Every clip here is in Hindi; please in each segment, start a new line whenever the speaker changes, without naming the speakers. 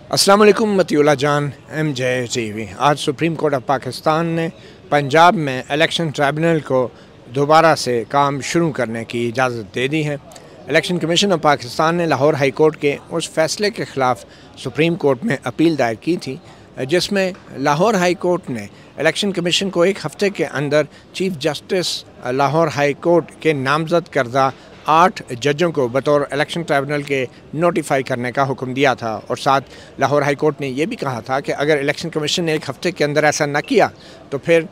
अस्सलाम वालेकुम मतिउल्लाह जान MJ TV। आज सुप्रीम कोर्ट ऑफ पाकिस्तान ने पंजाब में इलेक्शन ट्राइब्यूनल को दोबारा से काम शुरू करने की इजाज़त दे दी है। इलेक्शन कमीशन ऑफ पाकिस्तान ने लाहौर हाई कोर्ट के उस फैसले के ख़िलाफ़ सुप्रीम कोर्ट में अपील दायर की थी जिसमें लाहौर हाई कोर्ट ने इलेक्शन कमीशन को एक हफ़्ते के अंदर chief justice Lahore high court के नामज़द करदा 8 जजों को बतौर इलेक्शन ट्राइब्यूनल के नोटिफाई करने का हुक्म दिया था। और साथ लाहौर हाई कोर्ट ने यह भी कहा था कि अगर इलेक्शन कमीशन ने एक हफ़्ते के अंदर ऐसा न किया तो फिर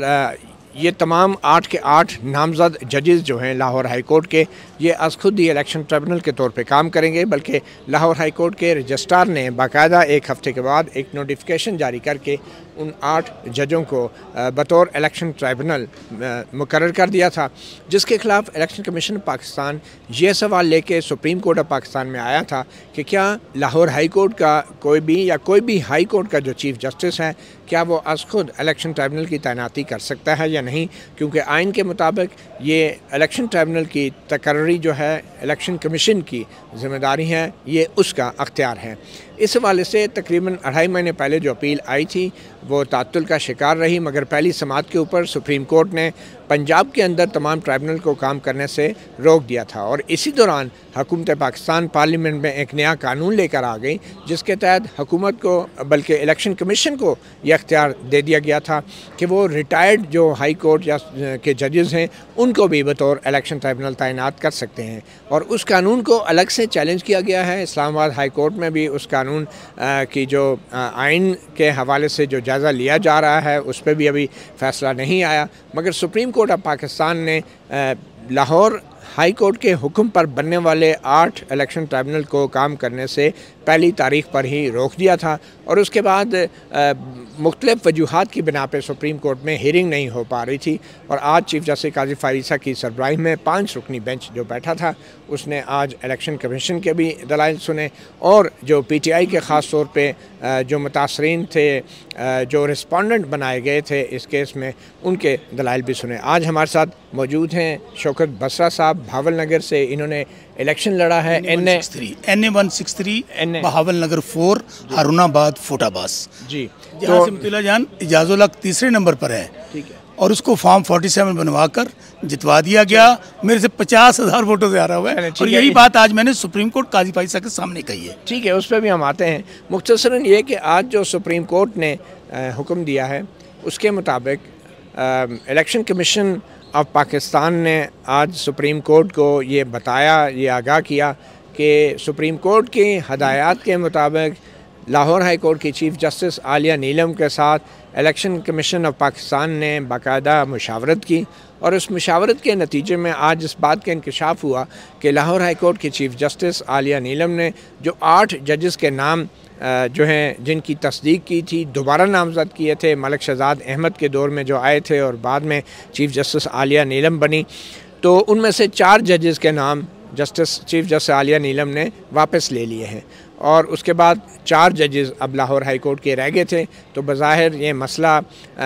ये तमाम 8 के 8 नामज़द जजेस जो हैं लाहौर हाई कोर्ट के, ये आज खुद ही इलेक्शन ट्राइब्यूनल के तौर पे काम करेंगे। बल्कि लाहौर हाई कोर्ट के रजिस्ट्रार ने बाकायदा एक हफ़्ते के बाद एक नोटिफिकेशन जारी करके उन 8 जजों को बतौर इलेक्शन ट्राइब्यूनल मुकर्रर कर दिया था, जिसके ख़िलाफ़ इलेक्शन कमीशन पाकिस्तान ये सवाल लेके सुप्रीम कोर्ट ऑफ पाकिस्तान में आया था कि क्या लाहौर हाई कोर्ट का कोई भी हाई कोर्ट का जो चीफ जस्टिस है, क्या वो आज खुद इलेक्शन ट्राइब्यूनल की तैनाती कर सकता है या नहीं, क्योंकि आइन के मुताबिक ये इलेक्शन ट्राइब्यूनल की तकर्री जो है इलेक्शन कमीशन की ज़िम्मेदारी है, ये उसका अख्तियार है। इस हवाले से तकरीबन 2.5 महीने पहले जो अपील आई थी वो तातुल का शिकार रही, मगर पहली समाअत के ऊपर सुप्रीम कोर्ट ने पंजाब के अंदर तमाम ट्राइब्यूनल को काम करने से रोक दिया था। और इसी दौरान हुकूमत पाकिस्तान पार्लियामेंट में एक नया कानून लेकर आ गई जिसके तहत हुकूमत को बल्कि इलेक्शन कमीशन को यह अख्तियार दे दिया गया था कि वो रिटायर्ड जो हाई कोर्ट या के जजेस हैं उनको भी बतौर इलेक्शन ट्राइब्यूनल तैनात कर सकते हैं। और उस कानून को अलग से चैलेंज किया गया है। इस्लामाबाद हाई कोर्ट में भी उस कानून की जो आइन के हवाले से जो जायज़ा लिया जा रहा है उस पर भी अभी फ़ैसला नहीं आया, मगर सुप्रीम कोर्ट ऑफ पाकिस्तान ने लाहौर हाई कोर्ट के हुक्म पर बनने वाले 8 इलेक्शन ट्राइब्यूनल को काम करने से पहली तारीख पर ही रोक दिया था। और उसके बाद मुख्तलिफ़ वजूहात की बिना पर सुप्रीम कोर्ट में हियरिंग नहीं हो पा रही थी। और आज चीफ जस्टिस काजी फायज़ की सरबराही में 5 रुकनी बेंच जो बैठा था उसने आज इलेक्शन कमीशन के भी दलाइल सुने और जो PTI के ख़ास तौर पर जो मुतासरीन थे, जो रिस्पोंडेंट बनाए गए थे इस केस में, उनके दलाइल भी सुने। आज हमारे साथ मौजूद हैं शौकत बसरा साहब भावल नगर से। इन्होंने इलेक्शन लड़ा है NA163
बहावल नगर 4 हारूनाबाद फोटाबास
जी।
जहाँ से मतिउल्लाह जान इजाज़ुल हक तीसरे नंबर पर है।
ठीक है।
और उसको फॉर्म 47 बनवा कर जितवा दिया गया। मेरे से 50,000 वोटों से आ रहा हुआ है। और यही बात आज मैंने सुप्रीम कोर्ट काजी फायज़ के सामने कही है।
ठीक है, उस पर भी हम आते हैं। मुख्तसरन ये कि आज जो सुप्रीम कोर्ट ने हुक्म दिया है उसके मुताबिक इलेक्शन कमीशन ऑफ पाकिस्तान ने आज सुप्रीम कोर्ट को ये बताया, ये आगाह किया कि सुप्रीम कोर्ट की हदायत के मुताबिक लाहौर हाई कोर्ट की चीफ जस्टिस आलिया नीलम के साथ इलेक्शन कमीशन ऑफ पाकिस्तान ने बाकायदा मुशावरत की। और उस मुशावरत के नतीजे में आज इस बात का इंकशाफ हुआ कि लाहौर हाई कोर्ट की चीफ जस्टिस आलिया नीलम ने जो 8 जजेस के नाम जो हैं जिनकी तस्दीक की थी, दोबारा नामज़द किए थे मलिक शहजाद अहमद के दौर में जो आए थे और बाद में चीफ जस्टिस आलिया नीलम बनी, तो उनमें से 4 जजेस के नाम चीफ जस्टिस आलिया नीलम ने वापस ले लिए हैं। और उसके बाद 4 जजेस अब लाहौर हाई कोर्ट के रह गए थे। तो बज़ाहिर ये मसला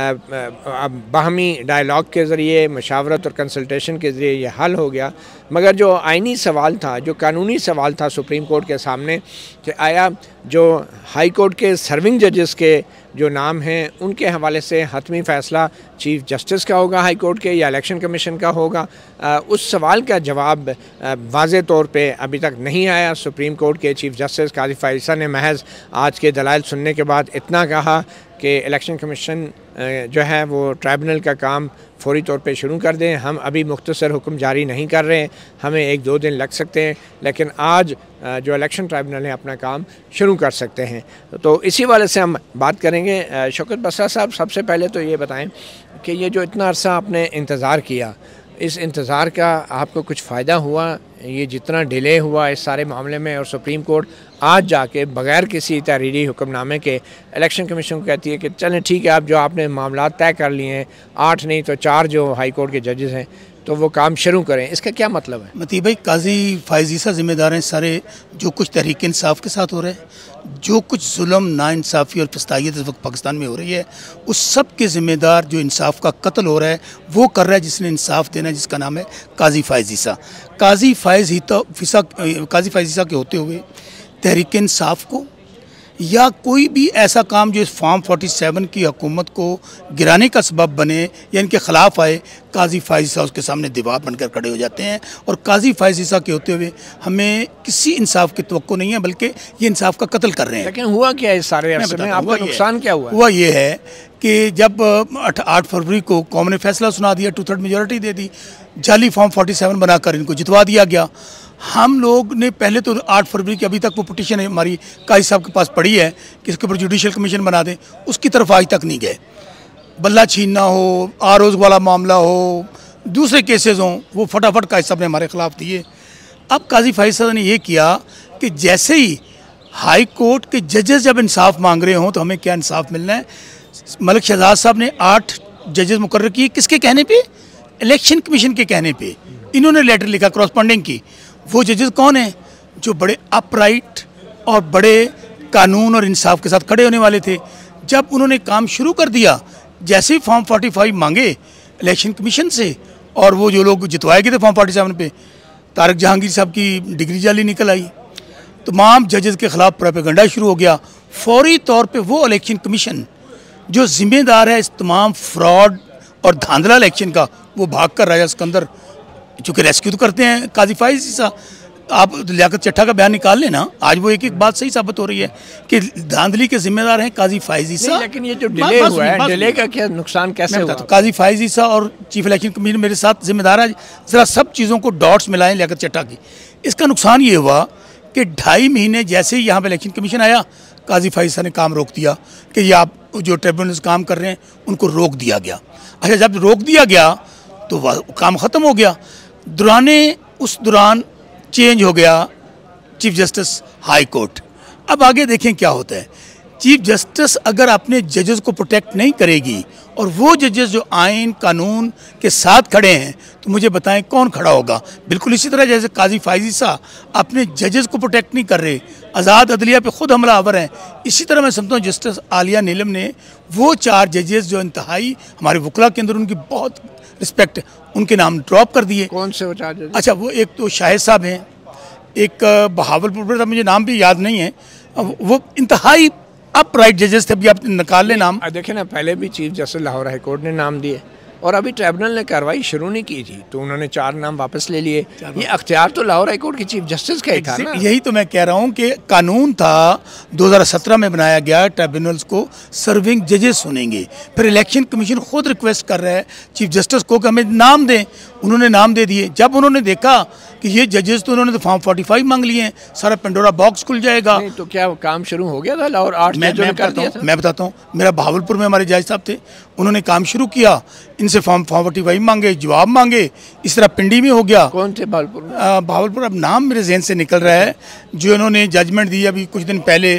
बाहमी डायलॉग के ज़रिए, मशावरत और कंसल्टेशन के ज़रिए ये हल हो गया। मगर जो आइनी सवाल था, जो कानूनी सवाल था सुप्रीम कोर्ट के सामने कि आया जो हाई कोर्ट के सर्विंग जजेस के जो नाम हैं उनके हवाले से हतमी फ़ैसला चीफ जस्टिस का होगा हाई कोर्ट के या इलेक्शन कमीशन का होगा, उस सवाल का जवाब वाज़े तौर पे अभी तक नहीं आया। सुप्रीम कोर्ट के चीफ जस्टिस काजी फायज़ ने महज आज के दलाइल सुनने के बाद इतना कहा कि इलेक्शन कमीशन जो है वो ट्राइब्यूनल का काम फौरी तौर पे शुरू कर दें। हम अभी मुख्तसर हुक्म जारी नहीं कर रहे हैं, हमें 1-2 दिन लग सकते हैं, लेकिन आज जो इलेक्शन ट्राइब्यूनल है अपना काम शुरू कर सकते हैं। तो इसी वाले से हम बात करेंगे। शौकत बसरा साहब, सबसे पहले तो ये बताएं कि ये जो इतना अरसा आपने इंतज़ार किया, इस इंतज़ार का आपको कुछ फ़ायदा हुआ? ये जितना डिले हुआ इस सारे मामले में और सुप्रीम कोर्ट आज जाके बग़ैर किसी तहरीरी हुक्मनामे के इलेक्शन कमीशन को कहती है कि चलें ठीक है, आप जो आपने मामला तय कर लिए हैं, 8 नहीं तो 4 जो हाई कोर्ट के जजेस हैं, तो वो काम शुरू करें, इसका क्या मतलब है?
मती भाई, काजी फायज़ ज़िम्मेदार हैं सारे जो कुछ तहरीक इंसाफ के साथ हो रहे हैं, जो कुछ जुल्म, नाइंसाफ़ी और फस्तायत इस वक्त पाकिस्तान में हो रही है, उस सब के ज़िम्मेदार जो इंसाफ का कत्ल हो रहा है वो कर रहा है जिसने इंसाफ देना है, जिसका नाम है काजी फायज़। काजी फायज़ के होते हुए तहरीक इंसाफ को या कोई भी ऐसा काम जो इस फॉर्म 47 की हुकूमत को गिराने का सबब बने या इनके ख़िलाफ़ आए, काजी फ़ायज़ ईसा उसके सामने दीवार बनकर खड़े हो जाते हैं। और काजी फ़ायज़ ईसा के होते हुए हमें किसी इंसाफ की तवक्को नहीं है, बल्कि ये इंसाफ का कत्ल कर रहे हैं।
लेकिन हुआ क्या है इस सारे अरसे में, आपका नुकसान क्या हुआ?
हुआ ये है कि जब 8 फरवरी को कौम ने फैसला सुना दिया, 2/3 मेजॉरिटी दे दी, जाली फॉर्म 47 बनाकर इनको जितवा दिया गया। हम लोग ने पहले तो 8 फरवरी की अभी तक वो पिटीशन हमारी काजी साहब के पास पड़ी है कि इसके ऊपर जुडिशल कमीशन बना दें, उसकी तरफ आज तक नहीं गए। बल्ला छीनना हो, आरोज वाला मामला हो, दूसरे केसेस हों, वो फटाफट काजी साहब ने हमारे ख़िलाफ़ दिए। अब काजी फ़ायज़ साहब ने ये किया कि जैसे ही हाई कोर्ट के जजेस जब इंसाफ मांग रहे हों तो हमें क्या इंसाफ मिलना है, मलिक शहजाद साहब ने 8 जजेस मुकर्रर किए। किसके कहने पे? इलेक्शन कमीशन के कहने पे इन्होंने लेटर लिखा करस्पॉन्डिंग की। वो जजेस कौन हैं? जो बड़े अपराइट और बड़े कानून और इंसाफ के साथ खड़े होने वाले थे। जब उन्होंने काम शुरू कर दिया, जैसे ही फॉर्म 45 मांगे इलेक्शन कमीशन से, और वो जो लोग जितवाए गए थे फॉर्म 47 पे, तारक जहांगीर साहब की डिग्री जाली निकल आई, तमाम जजेस के ख़िलाफ़ प्रोपेगेंडा शुरू हो गया। फौरी तौर पे वो इलेक्शन कमीशन जो ज़िम्मेदार है इस तमाम फ्रॉड और धांधला इलेक्शन का, वो भाग कर राजा सिकंदर, चूँकि रेस्क्यू तो करते हैं काजी फ़ायज़ ईसा, आप लियाकत चट्टा का बयान निकाल लेना, आज वो एक बात सही साबित हो रही है कि धांधली के जिम्मेदार हैं काजी फ़ायज़ ईसा।
लेकिन ये जो डिले हुआ है, डिले का क्या नुकसान कैसे हुआ?
तो काजी फ़ायज़ ईसा और चीफ इलेक्शन कमीशन मेरे साथ जिम्मेदार है। ज़रा सब चीज़ों को डॉट्स मिलाएं लियाकत चट्टा की। इसका नुकसान ये हुआ कि 2.5 महीने जैसे ही यहाँ पर इलेक्शन कमीशन आया, काजी फ़ायज़ ईसा ने काम रोक दिया कि ये आप जो ट्रिब्यूनल्स काम कर रहे हैं उनको रोक दिया गया। अच्छा, जब रोक दिया गया तो वह काम ख़त्म हो गया। उस दौरान चेंज हो गया चीफ जस्टिस हाई कोर्ट। अब आगे देखें क्या होता है। चीफ जस्टिस अगर अपने जजेस को प्रोटेक्ट नहीं करेगी और वो जजेस जो आइन कानून के साथ खड़े हैं, तो मुझे बताएं कौन खड़ा होगा? बिल्कुल इसी तरह जैसे काजी फ़ायज़ ईसा अपने जजेस को प्रोटेक्ट नहीं कर रहे, आज़ाद अदलिया पे खुद हमलावर हैं, इसी तरह मैं समझता हूँ जस्टिस आलिया नीलम ने वो 4 जजेस जो इंतहाई हमारे वकला के अंदर उनकी बहुत रिस्पेक्ट, उनके नाम ड्रॉप कर दिए।
कौन से वो 4 जजेस?
अच्छा, वो एक तो शाहिद साहब हैं, एक बहावलपुर, मुझे नाम भी याद नहीं है, वो इंतहाई अपराइट जजेस थे। अभी आप निकाल लें नाम।
देखें ना, पहले भी chief justice Lahore high court ने नाम दिए और अभी ट्रिब्यूनल ने कार्रवाई शुरू नहीं की थी तो उन्होंने 4 नाम वापस ले लिए। ये अख्तियार तो लाहौर हाई कोर्ट के चीफ जस्टिस का ही था ना।
यही तो मैं कह रहा हूँ कि कानून था 2017 में बनाया गया, ट्रिब्यूनल्स को सर्विंग जजेस सुनेंगे। फिर इलेक्शन कमीशन खुद रिक्वेस्ट कर रहा है चीफ जस्टिस को कि हमें नाम दें, उन्होंने नाम दे दिए। जब उन्होंने देखा कि ये जजेस तो उन्होंने तो फॉर्म 45 मांग लिए हैं, सारा पेंडोरा बॉक्स खुल जाएगा।
नहीं, तो क्या काम शुरू हो गया था? लाहौर 8 जजों ने कर दिया था।
मैं बताता हूँ, मेरा भावलपुर में हमारे जज साहब थे, उन्होंने काम शुरू किया, इनसे फॉर्म 45 मांगे, जवाब मांगे। इस तरह पिंडी में हो गया।
कौन थे भावलपुर में?
भावलपुर अब नाम मेरे जहन से निकल रहा है, जो इन्होंने जजमेंट दी अभी कुछ दिन पहले,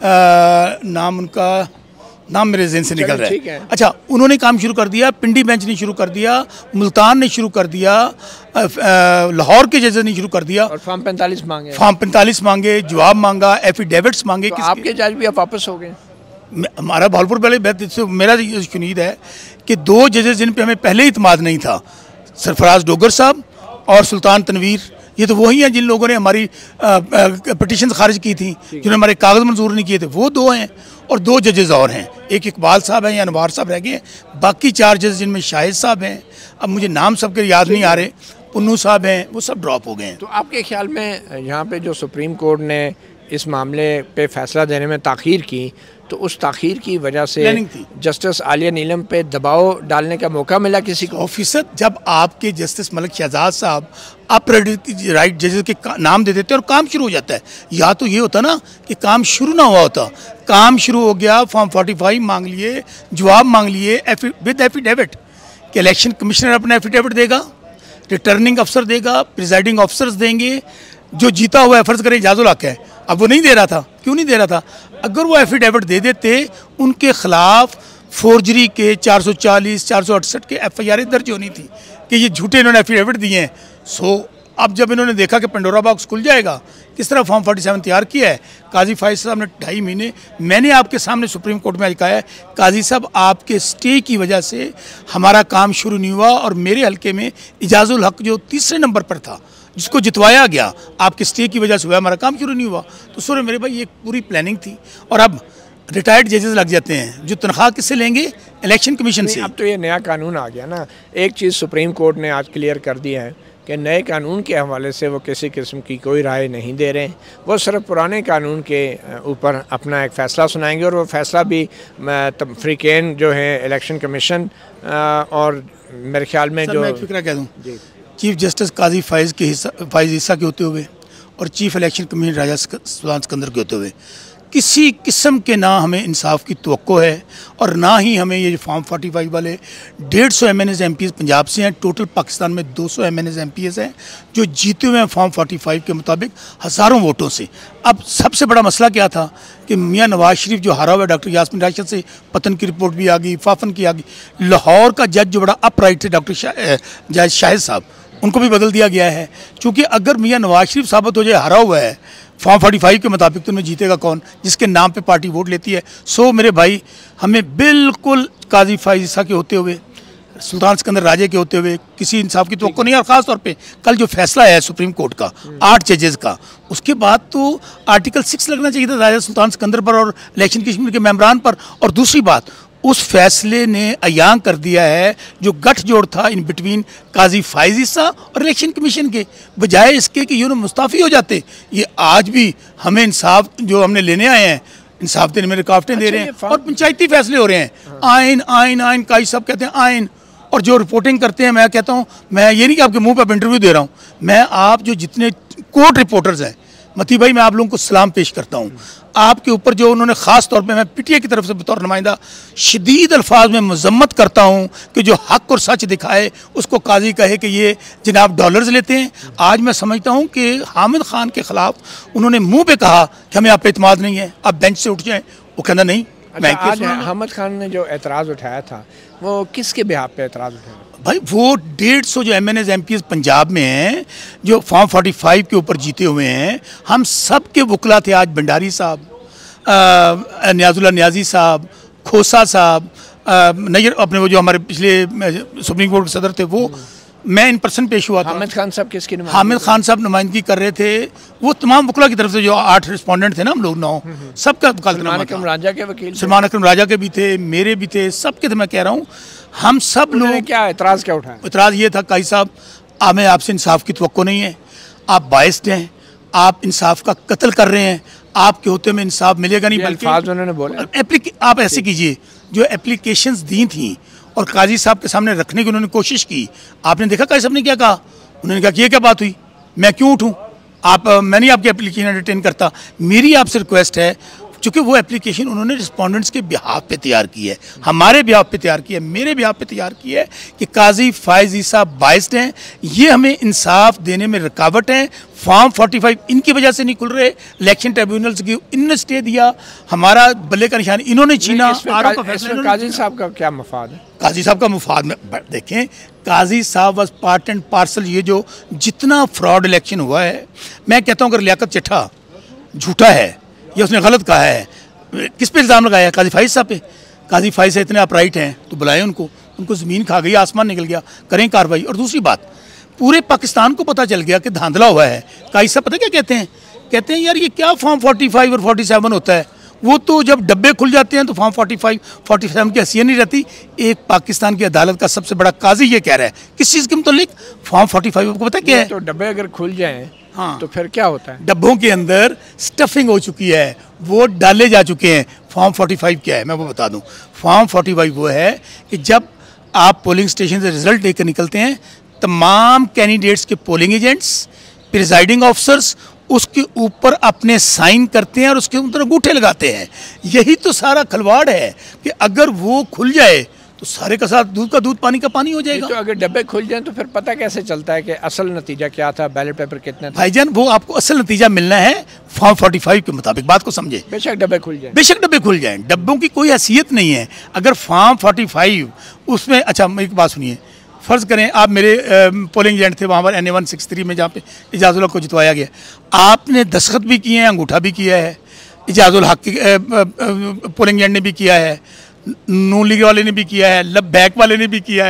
नाम मेरे जहन से निकल रहा है। अच्छा, उन्होंने काम शुरू कर दिया, पिंडी बेंच ने शुरू कर दिया, मुल्तान ने शुरू कर दिया, लाहौर के जजेस ने शुरू कर दिया।
और फॉर्म 45 मांगे,
फॉर्म 45 मांगे, जवाब मांगा, एफिडेविट्स मांगे।
तो आपके जज भी अब वापस हो गए?
हमारा भावलपुर वाले मेरा शुनीद है कि 2 जजेस जिन पे हमें पहले इत्माद नहीं था, सरफराज डोगर साहब और सुल्तान तनवीर, ये तो वही हैं जिन लोगों ने हमारी पिटीशन खारिज की थी, जिन्होंने हमारे कागज़ मंजूर नहीं किए थे, वो 2 हैं। और 2 जजेस और हैं, एक इकबाल साहब हैं या अनवार साहब रह गए, बाकी 4 जजेस जिनमें शाहिद साहब हैं, अब मुझे नाम सबके याद नहीं आ रहे, पुन्नू साहब हैं, वो सब ड्रॉप हो गए हैं।
तो आपके ख्याल में यहाँ पे जो सुप्रीम कोर्ट ने इस मामले पे फैसला देने में ताख़ीर की, तो उस ताख़ीर की वजह से जस्टिस आलिया नीलम पे दबाव डालने का मौका मिला किसी को?
ऑफिसर, जब आपके जस्टिस मलिक शहजाद साहब राइट जजेस के नाम दे देते हैं और काम शुरू हो जाता है, या तो ये होता ना कि काम शुरू ना हुआ होता, काम शुरू हो गया, फॉर्म 45 मांग लिए, जवाब मांग लिए विद एफिडेविट, कि इलेक्शन कमिश्नर अपना एफिडेविट देगा, रिटर्निंग अफसर देगा, प्रिजाइडिंग ऑफिसर्स देंगे, जो जीता हुआ है फ़र्ज़ करें इजाज़ुल हक है, अब वो नहीं दे रहा था, क्यों नहीं दे रहा था? अगर वो एफिडेविट दे देते, उनके ख़िलाफ़ फोर्जरी के 440 468 के FIR दर्ज होनी थी कि ये झूठे इन्होंने एफिडेविट दिए हैं। सो अब जब इन्होंने देखा कि पेंडोरा बॉक्स खुल जाएगा, किस तरह फॉर्म 47 तैयार किया है, काजी फ़ायज़ साहब ने 2.5 महीने, मैंने आपके सामने सुप्रीम कोर्ट में आज कहा है, काजी साहब आपके स्टे की वजह से हमारा काम शुरू नहीं हुआ और मेरे हल्के में इजाज़ुल हक जो 3रे नंबर पर था, जिसको जितवाया गया आपके स्टे की वजह से हुआ, हमारा काम क्यों नहीं हुआ? तो सोरे मेरे भाई ये पूरी प्लानिंग थी। और अब रिटायर्ड जजेस लग जाते हैं जो तनख्वाह किससे लेंगे? इलेक्शन कमीशन से।
अब तो ये नया कानून आ गया ना। एक चीज़ सुप्रीम कोर्ट ने आज क्लियर कर दिया है कि नए कानून के हवाले से वो किसी किस्म की कोई राय नहीं दे रहे हैं, वो सिर्फ पुराने कानून के ऊपर अपना एक फ़ैसला सुनाएंगे। और वो फ़ैसला भी फ्रीकेन जो है इलेक्शन कमीशन और मेरे ख्याल में जो
मैं फिक्र कह दूँ, चीफ जस्टिस काजी फाइज ईसा के होते हुए और chief election commission Raja Sultan Sikandar के होते हुए किसी किस्म के ना हमें इंसाफ की तवक्को है और ना ही हमें ये फॉर्म 45 वाले 150 MNs MPs पंजाब से हैं। टोटल पाकिस्तान में 200 MNs MPs हैं जो जीते हुए हैं फॉर्म 45 के मुताबिक हज़ारों वोटों से। अब सबसे बड़ा मसला क्या था कि मियाँ नवाज शरीफ जो हारा हुआ है, डॉक्टर यास्मीन राशिद से पतन की रिपोर्ट भी आ गई, फाफन की आ गई। लाहौर का जज जो बड़ा अपराइट थे डॉक्टर जज शाहिद साहब, उनको भी बदल दिया गया है। क्योंकि अगर मियाँ नवाज शरीफ साबित हो जाए हारा हुआ है फॉर्म 45 के मुताबिक, तो उनमें जीतेगा कौन जिसके नाम पे पार्टी वोट लेती है? सो मेरे भाई, हमें बिल्कुल काजी फाइज ईसा के होते हुए, सुल्तान सिकंदर राजे के होते हुए किसी इंसाफ की तवक्को नहीं है। और ख़ास तौर पे कल जो फैसला है सुप्रीम कोर्ट का 8 जजेस का, उसके बाद तो आर्टिकल 6 लगना चाहिए था राजा सुल्तान सिकंदर पर और इलेक्शन कमीशन के मेंबरान पर। और दूसरी बात, उस फैसले ने अयां कर दिया है जो गठजोड़ था इन बिटवीन काजी फाइज ईसा और इलेक्शन कमीशन के, बजाय इसके कि यूँ मुस्ताफ़ी हो जाते। ये आज भी हमें इंसाफ जो हमने लेने आए हैं, इंसाफ देने में रुकावटें दे रहे हैं और पंचायती फैसले हो रहे हैं। आइन आइन आइन काजी साहब कहते हैं आइन, और जो रिपोर्टिंग करते हैं, मैं कहता हूँ, मैं ये नहीं कि आपके मुंह पर इंटरव्यू दे रहा हूँ, मैं आप जो जितने कोर्ट रिपोर्टर्स हैं, मती भाई मैं आप लोगों को सलाम पेश करता हूँ। आपके ऊपर जो उन्होंने ख़ास तौर पे, मैं पीटीए की तरफ से बतौर नुमाइंदा शदीद अल्फाज में मजम्मत करता हूँ कि जो हक और सच दिखाए उसको काजी कहे कि ये जनाब डॉलर्स लेते हैं। आज मैं समझता हूँ कि हामिद खान के ख़िलाफ़ उन्होंने मुँह पे कहा कि हमें आप पे एतमाद नहीं है, आप बेंच से उठ जाएँ। वो कहना नहीं।
आज हामिद खान ने जो एतराज़ उठाया था वो किसके बिहाफ पे एतराज़ उठाया?
भाई वो 150 जो MNs MPs पंजाब में हैं जो फॉर्म 45 के ऊपर जीते हुए हैं, हम सब के वकला थे आज, भंडारी साहब, नियाजुल्लाह नियाजी साहब, खोसा साहब, नैयर अपने वो जो हमारे पिछले सुप्रीम कोर्ट के सदर थे, वो मैं इन पर्सन पेश हुआ था।
हामिद खान साहब किसकी?
हामिद खान साहब नुमाइंदगी कर रहे थे। वो तमाम वकला की तरफ से जो 8 रिस्पोंडेंट थे ना, हम लोग 9, सबका
सलमान अकरम राजा के वकील,
सलमान अकरम राजा के भी थे, मेरे भी थे, सबके थे। मैं कह रहा हूँ हम सब लोग
क्या एतराज़ क्या उठाया?
एतराज़ ये था, काजी साहब हमें आपसे इंसाफ की तवक्को नहीं है, आप बाइस्ड हैं, आप इंसाफ का कत्ल कर रहे हैं, आपके होते में इंसाफ मिलेगा नहीं। बल्कि
उन्होंने बोला
आप ऐसे कीजिए, जो एप्लीकेशंस दी थी और काजी साहब के सामने रखने की उन्होंने कोशिश की, आपने देखा काजी साहब ने क्या कहा? उन्होंने कहा कि ये क्या बात हुई, मैं क्यों उठूँ, मैं नहीं आपकी एप्लीकेशन एंटरटेन करता। मेरी आपसे रिक्वेस्ट है, चूँकि वो एप्लीकेशन उन्होंने रिस्पोंडेंट्स के बिहाफ पे तैयार की है, हमारे बिहाफ पे तैयार की है, मेरे बिहाफ पे तैयार की है कि काजी फाइज ईसा बाइस्ड हैं, ये हमें इंसाफ देने में रुकावट है। फॉर्म 45 इनकी वजह से नहीं खुल रहे, इलेक्शन ट्रिब्यूनल्स की इनने स्टे दिया, हमारा बल्ले का निशान इन्होंने छीना।
काजी साहब का क्या मफाद है?
काजी साहब का मुफाद में देखें, काजी साहब वॉज पार्ट एंड पार्सल। ये जो जितना फ्रॉड इलेक्शन हुआ है, मैं कहता हूँ अगर लियाकत चिट्ठा झूठा है या उसने गलत कहा है, किस पे इल्ज़ाम लगाया है? काजी फाइज साहब पे। काजी फाइज से इतने अपराइट हैं तो बुलाएं उनको, उनको ज़मीन खा गई, आसमान निकल गया, करें कार्रवाई। और दूसरी बात, पूरे पाकिस्तान को पता चल गया कि धांधला हुआ है। काजी साहब पता क्या कहते हैं? कहते हैं यार ये क्या फॉर्म 45 और 47 होता है, वो तो जब डब्बे खुल जाते हैं तो फॉर्म 45 47 की हैसियत नहीं रहती। एक पाकिस्तान की अदालत का सबसे बड़ा काजी ये कह रहा है किस चीज़ के मुतालिक? फॉर्म 45 आपको पता क्या है?
तो डब्बे अगर खुल जाएं हाँ, तो फिर क्या होता है?
डब्बों के अंदर स्टफिंग हो चुकी है, वोट डाले जा चुके हैं। फॉर्म 45 क्या है मैं वो बता दूं। फॉर्म 45 वो है कि जब आप पोलिंग स्टेशन से रिजल्ट लेकर निकलते हैं, तमाम कैंडिडेट्स के पोलिंग एजेंट्स, प्रिजाइडिंग ऑफिसर्स उसके ऊपर अपने साइन करते हैं और उसके ऊपर अंगूठे लगाते हैं। यही तो सारा खलवाड़ है कि अगर वो खुल जाए तो सारे का साथ दूध का दूध पानी का पानी हो जाएगा।
तो अगर डब्बे खुल जाएं तो फिर पता कैसे चलता है कि असल नतीजा क्या था, बैलेट पेपर कितने थे?
भाईजान वो आपको असल नतीजा मिलना है फॉर्म 45 के मुताबिक, बात को समझे।
बेशक डब्बे खुल जाएं,
बेशक डब्बे खुल जाएं, डब्बों की कोई हैसियत नहीं है। अगर फॉर्म 45 उसमें, अच्छा एक बात सुनिए, फ़र्ज़ करें आप मेरे पोलिंग एजेंट थे वहाँ पर NA 163 में जहाँ पे इजाज़ुल हक को जितवाया गया, आपने दस्तखत भी किए हैं, अंगूठा भी किया है, इजाज़ुल हक पोलिंग एजेंट ने भी किया है, नून लीग वाले ने भी किया है, लब बैक वाले ने भी किया है,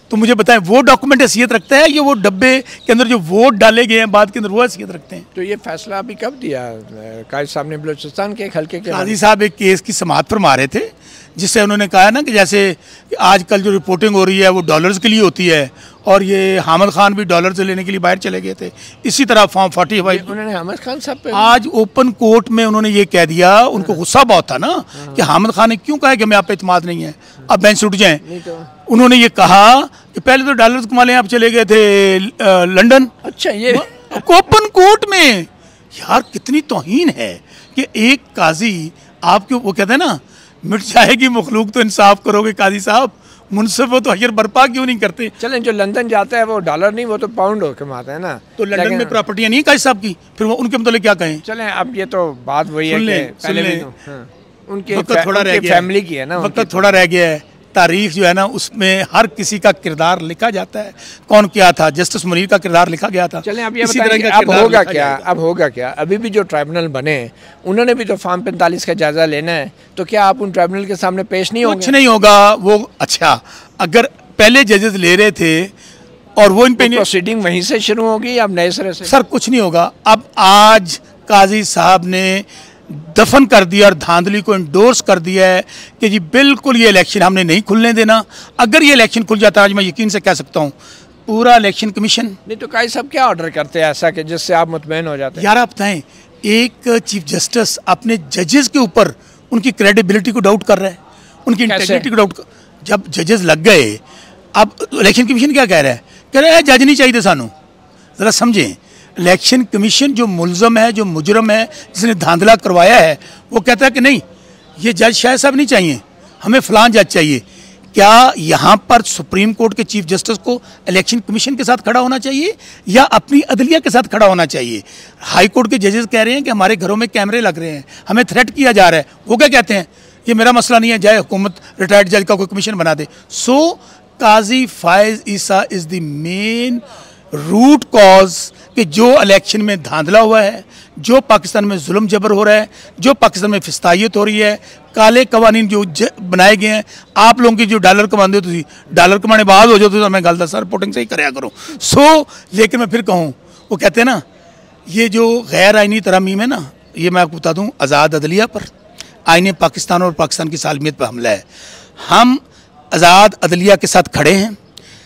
तो मुझे बताएं वो डॉक्यूमेंट हैसियत रखता है या वो डब्बे के अंदर जो वोट डाले गए हैं बाद के अंदर वो हैसियत रखते हैं?
तो ये फैसला अभी कब दिया काजी साहब ने बलूचिस्तान के एक हल्के के?
काजी साहब एक केस की समाअत फरमा रहे थे जिससे उन्होंने कहा ना कि जैसे आजकल जो रिपोर्टिंग हो रही है वो डॉलर्स के लिए होती है और ये हामिद खान भी डॉलर से लेने के लिए बाहर चले गए थे। इसी तरह फॉर्म 45
उन्होंने हामिद खान साहब पे
आज ओपन कोर्ट में उन्होंने ये कह दिया। उनको गुस्सा बहुत था ना कि हामिद खान ने क्यों कहा कि मैं आप पे इत्मीनान नहीं है, अब बेंच उठ जाएं। उन्होंने ये कहा कि पहले तो डॉलर्स कमा लें, आप चले गए थे लंदन।
अच्छा, ये
ओपन कोर्ट में यार कितनी तौहीन है कि एक काजी आपके, वो कहते हैं ना मिट जाएगी मखलूक तो इंसाफ करोगे काजी साहब, मुनसिफ हो तो हयर बर्पा क्यों नहीं करते?
चलें, जो लंदन जाता है वो डॉलर नहीं, वो तो पाउंड हो कमाता है ना।
तो लंदन में प्रॉपर्टियां नहीं है काजी साहब की, फिर वो उनके मतलब क्या कहें?
चलें, अब ये तो बात वही है कि पहले भी तो उनके
थोड़ा रह गया,
फैमिली की है ना,
वक्त थोड़ा रह गया है। तारीख जो है ना उसमें हर किसी का किरदार लिखा जाता है, कौन क्या था, जस्टिस मुनीर का किरदार लिखा गया था।
चलें, अब ये बताइए अब होगा क्या? अब होगा क्या? अभी भी जो ट्राइब्यूनल बने उन्होंने भी तो फॉर्म 45 का जायजा लेना है, तो क्या आप उन ट्राइब्यूनल के सामने पेश नहीं होंगे?
कुछ नहीं होगा वो। अच्छा, अगर पहले जजेस ले रहे थे और वो इन पे
प्रोसीडिंग वहीं से शुरू होगी, अब नए सिरे से?
सर कुछ नहीं होगा। अब आज काजी साहब ने दफन कर दिया और धांधली को इंडोर्स कर दिया है कि जी बिल्कुल ये इलेक्शन हमने नहीं खुलने देना। अगर ये इलेक्शन खुल जाता है, आज मैं यकीन से कह सकता हूँ पूरा इलेक्शन कमीशन
नहीं तो काजी साहब क्या ऑर्डर करते हैं ऐसा कि जिससे आप मुतमईन हो जाते हैं?
यार आप बताएं, एक चीफ जस्टिस अपने जजेस के ऊपर उनकी क्रेडिबिलिटी को डाउट कर रहा है, उनकी इंटेग्रिटी को डाउट। जब जजेस लग गए, अब इलेक्शन कमीशन क्या कह रहा है? कह रहा है जज नहीं चाहिए सानू। ज़रा समझें, इलेक्शन कमीशन जो मुलजम है, जो मुजरम है, जिसने धांधला करवाया है, वो कहता है कि नहीं ये जज शायद साहब नहीं चाहिए, हमें फलां जज चाहिए। क्या यहाँ पर सुप्रीम कोर्ट के चीफ जस्टिस को इलेक्शन कमीशन के साथ खड़ा होना चाहिए या अपनी अदलिया के साथ खड़ा होना चाहिए? हाई कोर्ट के जजेस कह रहे हैं कि हमारे घरों में कैमरे लग रहे हैं, हमें थ्रेट किया जा रहा है। वो क्या कहते हैं? ये मेरा मसला नहीं है, जाए हुकूमत रिटायर्ड जज का कोई कमीशन बना दे। So Qazi Faez Isa is the main root cause कि जो इलेक्शन में धांधला हुआ है, जो पाकिस्तान में जुल्म जबर हो रहा है, जो पाकिस्तान में फिस्तायत हो रही है, काले कवानीन जो बनाए गए हैं। आप लोगों की जो डॉलर कमाते हो, तो डॉलर कमाने बाद हो जाओ तो मैं गलत सर रिपोर्टिंग से ही कराया करो। लेकिन मैं फिर कहूँ, वो कहते हैं ना ये जो गैर आइनी तरमीम है ना, ये मैं आपको बता दूँ आज़ाद अदलिया पर, आईने पाकिस्तान और पाकिस्तान की सालमियत पर हमला है। हम आज़ाद अदलिया के साथ खड़े हैं।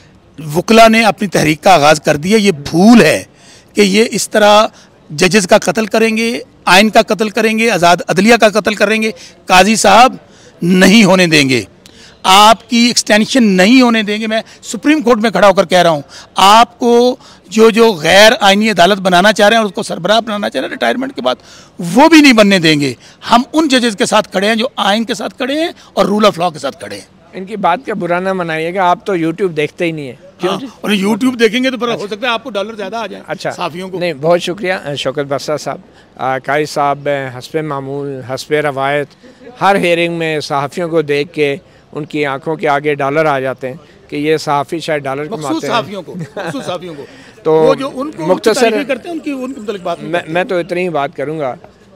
वकला ने अपनी तहरीक का आगाज़ कर दिया। ये भूल है कि ये इस तरह जजेस का कत्ल करेंगे, आइन का कत्ल करेंगे, आज़ाद अदलिया का कत्ल करेंगे। काजी साहब नहीं होने देंगे, आपकी एक्सटेंशन नहीं होने देंगे। मैं सुप्रीम कोर्ट में खड़ा होकर कह रहा हूँ, आपको जो गैर आइनी अदालत बनाना चाह रहे हैं और उसको सरबराह बनाना चाह रहे हैं रिटायरमेंट के बाद, वो भी नहीं बनने देंगे। हम उन जजेस के साथ खड़े हैं जो आइन के साथ खड़े हैं और रूल ऑफ लॉ के साथ खड़े हैं।
इनकी बात का बुरा ना मनाइएगा, आप तो यूट्यूब देखते ही नहीं है।
क्यों? और यूट्यूब देखेंगे तो फिर हो सकता है आपको डॉलर ज़्यादा आ जाए।
अच्छा,
साफियों को
नहीं, बहुत शुक्रिया शौकत बरसा साहब। काजी साहब हस्बे मामूल, हस्बे रवायत, हर हेयरिंग में सहाफ़ियों को देख के उनकी आंखों के आगे डॉलर आ जाते हैं कि ये सहाफ़ी शायद डॉलर कमाते हैं। तो मुख्तसर
करते हैं उनकी बात।
मैं तो इतनी ही बात करूँगा,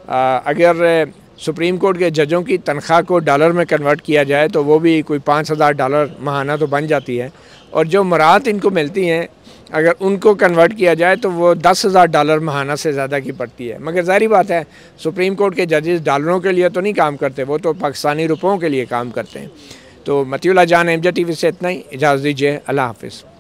अगर सुप्रीम कोर्ट के जजों की तनख्वाह को डॉलर में कन्वर्ट किया जाए तो वो भी कोई 5000 डॉलर महाना तो बन जाती है, और जो मराहत इनको मिलती हैं अगर उनको कन्वर्ट किया जाए तो वो 10,000 डॉलर महाना से ज़्यादा की पड़ती है। मगर ज़ाहिर बात है सुप्रीम कोर्ट के जजेस डॉलरों के लिए तो नहीं काम करते, वो तो पाकिस्तानी रुपयों के लिए काम करते हैं। तो मतीउल्लाह जान, MJ TV से इतना ही, इजाज़त दीजिए, अल्लाह हाफ़िज़।